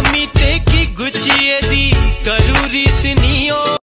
मी ते की गुचिए दी करू रीस नियो।